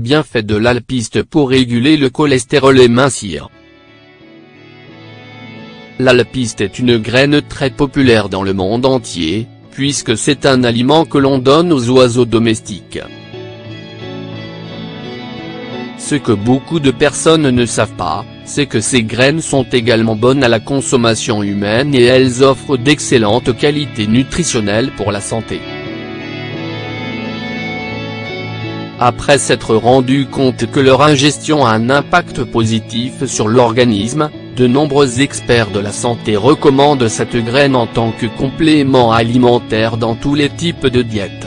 Bienfaits de l'alpiste pour réguler le cholestérol et mincir. L'alpiste est une graine très populaire dans le monde entier, puisque c'est un aliment que l'on donne aux oiseaux domestiques. Ce que beaucoup de personnes ne savent pas, c'est que ces graines sont également bonnes à la consommation humaine et elles offrent d'excellentes qualités nutritionnelles pour la santé. Après s'être rendu compte que leur ingestion a un impact positif sur l'organisme, de nombreux experts de la santé recommandent cette graine en tant que complément alimentaire dans tous les types de diètes.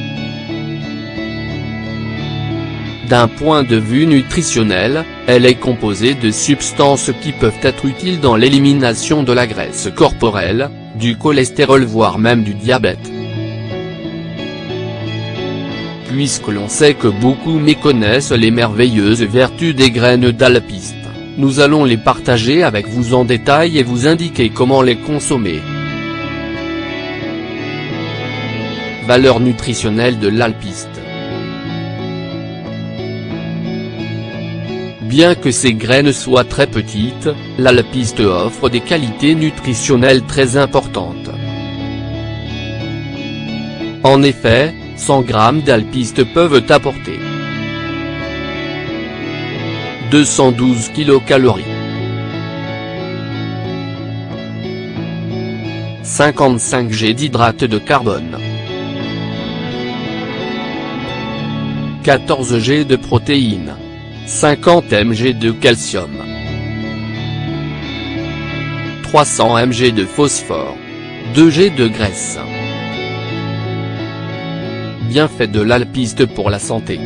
D'un point de vue nutritionnel, elle est composée de substances qui peuvent être utiles dans l'élimination de la graisse corporelle, du cholestérol voire même du diabète. Puisque l'on sait que beaucoup méconnaissent les merveilleuses vertus des graines d'alpiste, nous allons les partager avec vous en détail et vous indiquer comment les consommer. Valeur nutritionnelle de l'alpiste. Bien que ces graines soient très petites, l'alpiste offre des qualités nutritionnelles très importantes. En effet, 100 g d'alpiste peuvent apporter 212 kcal, 55 g d'hydrate de carbone, 14 g de protéines, 50 mg de calcium, 300 mg de phosphore, 2 g de graisse. Bienfaits de l'alpiste pour la santé.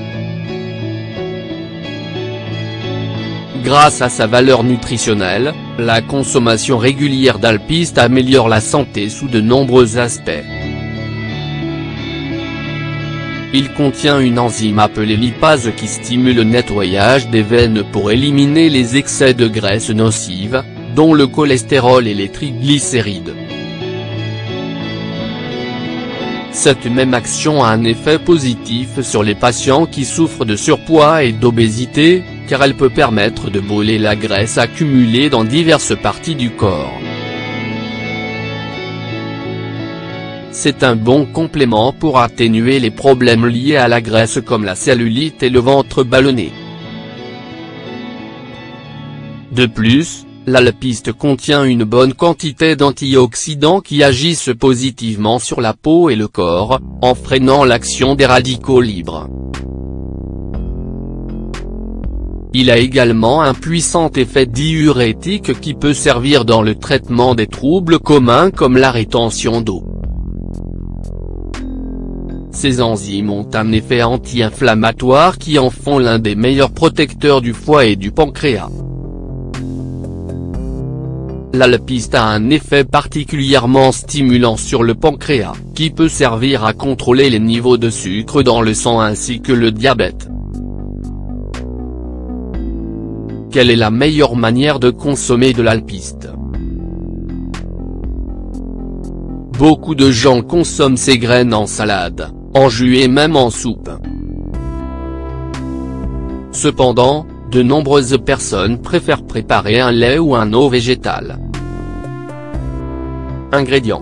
Grâce à sa valeur nutritionnelle, la consommation régulière d'alpiste améliore la santé sous de nombreux aspects. Il contient une enzyme appelée lipase qui stimule le nettoyage des veines pour éliminer les excès de graisse nocive, dont le cholestérol et les triglycérides. Cette même action a un effet positif sur les patients qui souffrent de surpoids et d'obésité, car elle peut permettre de brûler la graisse accumulée dans diverses parties du corps. C'est un bon complément pour atténuer les problèmes liés à la graisse comme la cellulite et le ventre ballonné. De plus, l'alpiste contient une bonne quantité d'antioxydants qui agissent positivement sur la peau et le corps, en freinant l'action des radicaux libres. Il a également un puissant effet diurétique qui peut servir dans le traitement des troubles communs comme la rétention d'eau. Ces enzymes ont un effet anti-inflammatoire qui en font l'un des meilleurs protecteurs du foie et du pancréas. L'alpiste a un effet particulièrement stimulant sur le pancréas, qui peut servir à contrôler les niveaux de sucre dans le sang ainsi que le diabète. Quelle est la meilleure manière de consommer de l'alpiste? Beaucoup de gens consomment ces graines en salade, en jus et même en soupe. Cependant, de nombreuses personnes préfèrent préparer un lait ou un eau végétale. Ingrédients.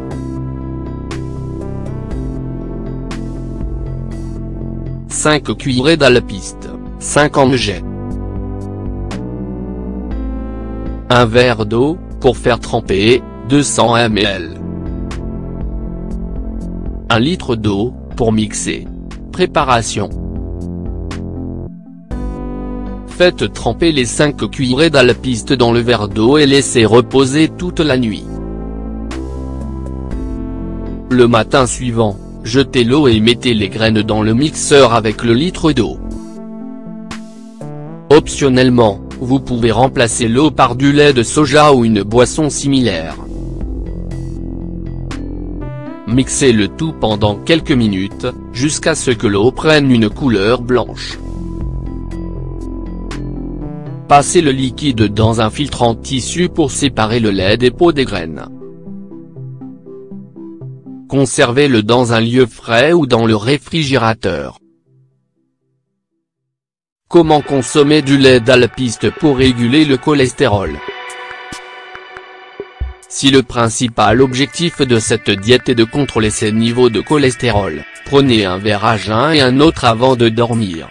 « 5 cuillerées d'alpiste, 50 g. Un verre d'eau, pour faire tremper, 200 ml. 1 litre d'eau, pour mixer. Préparation. Faites tremper les 5 cuillerées d'alpiste dans le verre d'eau et laissez reposer toute la nuit. Le matin suivant, jetez l'eau et mettez les graines dans le mixeur avec le litre d'eau. Optionnellement, vous pouvez remplacer l'eau par du lait de soja ou une boisson similaire. Mixez le tout pendant quelques minutes, jusqu'à ce que l'eau prenne une couleur blanche. Passez le liquide dans un filtre en tissu pour séparer le lait des peaux des graines. Conservez-le dans un lieu frais ou dans le réfrigérateur. Comment consommer du lait d'alpiste pour réguler le cholestérol? Si le principal objectif de cette diète est de contrôler ses niveaux de cholestérol, prenez un verre à jeun et un autre avant de dormir.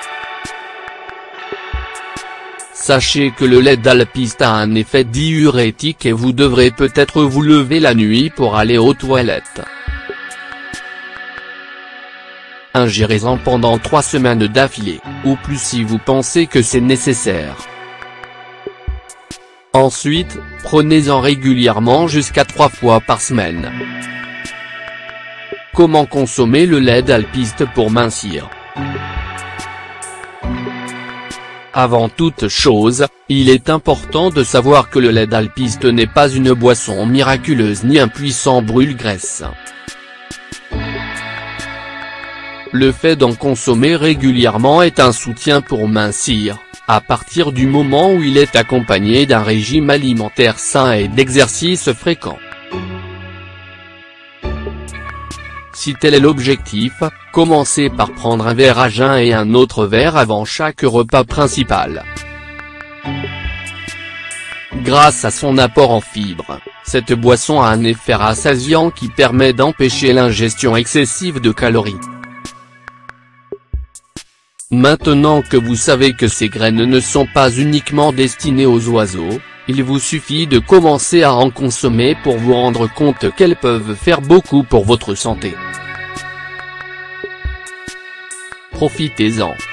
Sachez que le lait d'alpiste a un effet diurétique et vous devrez peut-être vous lever la nuit pour aller aux toilettes. Ingérez-en pendant 3 semaines d'affilée, ou plus si vous pensez que c'est nécessaire. Ensuite, prenez-en régulièrement jusqu'à 3 fois par semaine. Comment consommer le lait d'alpiste pour mincir? Avant toute chose, il est important de savoir que le lait d'alpiste n'est pas une boisson miraculeuse ni un puissant brûle-graisse. Le fait d'en consommer régulièrement est un soutien pour mincir, à partir du moment où il est accompagné d'un régime alimentaire sain et d'exercices fréquents. Si tel est l'objectif, commencez par prendre un verre à jeun et un autre verre avant chaque repas principal. Grâce à son apport en fibres, cette boisson a un effet rassasiant qui permet d'empêcher l'ingestion excessive de calories. Maintenant que vous savez que ces graines ne sont pas uniquement destinées aux oiseaux, il vous suffit de commencer à en consommer pour vous rendre compte qu'elles peuvent faire beaucoup pour votre santé. Profitez-en.